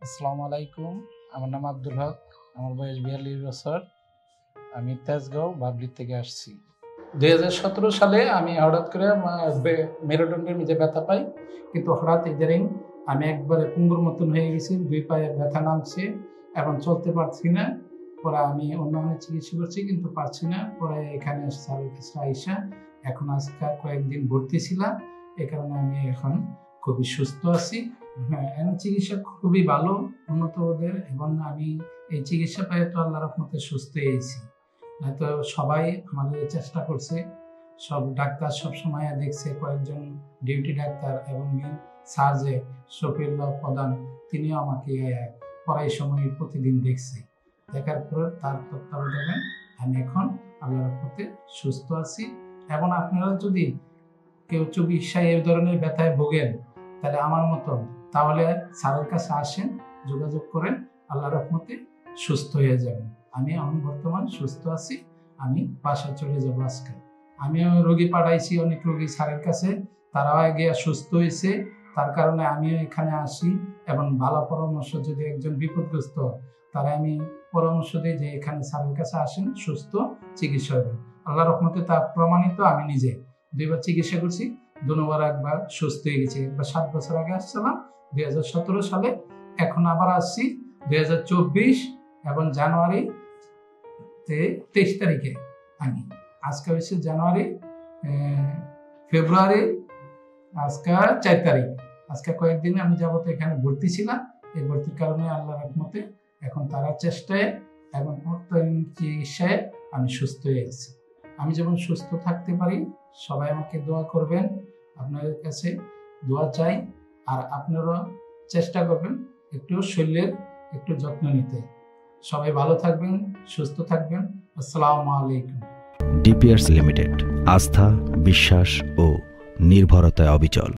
আসসালামু আলাইকুম। আমার নাম আব্দুল হক, আমার বয়স 42 বছর। আমি তেজগাঁও বাবলি থেকে আসছি। 2017 সালে আমি হঠাৎ করে মেরুদণ্ডের নিচে ব্যথা পাই, কিন্তু হঠাৎ ইদারিং আমি একবারে পুঙ্গুর মতন হয়ে গেছি, 2 পায়ে ব্যথা নামছে এবং চলতে পারছি না। পরে আমি অন্যান্য চিকিৎসা করছি কিন্তু পারছি না। পরে এখানে স্যারের কাছে আইসা এখন আজকে কয়েকদিন ভর্তি ছিলাম, এই কারণে আমি এখন খুবই সুস্থ আছি। হ্যাঁ, চিকিৎসা খুবই ভালো, উন্নত ওদের, এবং আমি এই চিকিৎসা পেয়ে তো আল্লাহর রহমতে সুস্থ হয়েছি। তো সবাই আমাদের চেষ্টা করছে, সব ডাক্তার সব সময় দেখছে, কয়েকজন ডিউটি ডাক্তার এবং স্যার যে শফিউল্লাহ প্রধান, তিনিও আমাকে পড়াই সময় প্রতিদিন দেখছে। দেখার পর তার তত্ত্বাবধানে আমি এখন আল্লাহর রহমতে সুস্থ আছি। এবং আপনারা যদি কেউ চিকিৎসায় এই ধরনের ব্যথায় ভোগেন, তাহলে আমার মতন, তাহলে স্যারের কাছে আসেন, যোগাযোগ করেন, আল্লাহর রহমতে সুস্থ হয়ে যাবেন। আমি এখন বর্তমান সুস্থ আছি, আমি বাসায় চলে যাব আজকে। আমিও রোগী পাঠাইছি, অনেক রোগী স্যারের কাছে, তারাও গিয়ে সুস্থ হয়েছে। তার কারণে আমিও এখানে আসি এবং ভালো পরামর্শ, যদি একজন বিপদগ্রস্ত, তারা আমি পরামর্শ দিই যে এখানে স্যারের কাছে আসেন, সুস্থ চিকিৎসা হবে। আল্লাহর রহমতে তা প্রমাণিত। আমি নিজে 2 বার চিকিৎসা করছি, 2 বার একবার সুস্থ হয়ে গেছি। একবার 7 বছর আগে আসছিলাম 2017 সালে, এখন আবার আসছি 2024 এবং জানুয়ারি 23 তারিখে। আমি আজকে হচ্ছে জানুয়ারি, ফেব্রুয়ারি, আজকে 4 তারিখ। আজকে কয়েকদিন আমি যাবত এখানে ভর্তি ছিলাম। এই ভর্তির কারণে আল্লাহর রহমতে এখন তারা চেষ্টায় এবং চিকিৎসায় আমি সুস্থ হয়ে গেছি। আমি যেমন সুস্থ থাকতে পারি, সবাই আমাকে দোয়া করবেন, আপনাদের কাছে দোয়া চাই। আর আপনারা চেষ্টা করবেন একটু শরীরের একটু যত্ন নিতে। সবাই ভালো থাকবেন, সুস্থ থাকবেন। আসসালামু আলাইকুম। DPRC লিমিটেড, আস্থা, বিশ্বাস ও নির্ভরতায় অবিচল।